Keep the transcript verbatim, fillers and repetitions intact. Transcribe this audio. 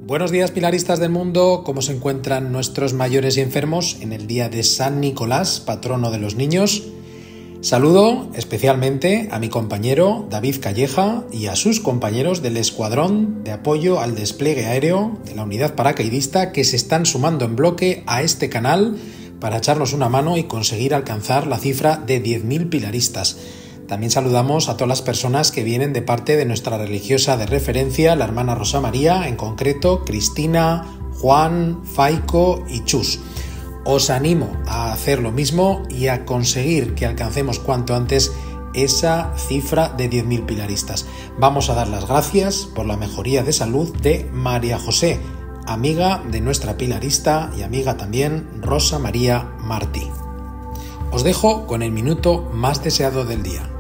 Buenos días, pilaristas del mundo. ¿Cómo se encuentran nuestros mayores y enfermos en el día de San Nicolás, patrono de los niños? Saludo especialmente a mi compañero David Calleja y a sus compañeros del Escuadrón de Apoyo al Despliegue Aéreo de la Unidad Paracaidista que se están sumando en bloque a este canal para echarnos una mano y conseguir alcanzar la cifra de diez mil pilaristas. También saludamos a todas las personas que vienen de parte de nuestra religiosa de referencia, la hermana Rosa María, en concreto Cristina, Juan, Faico y Chus. Os animo a hacer lo mismo y a conseguir que alcancemos cuanto antes esa cifra de diez mil pilaristas. Vamos a dar las gracias por la mejoría de salud de María José, amiga de nuestra pilarista y amiga también Rosa María Martí. Os dejo con el minuto más deseado del día.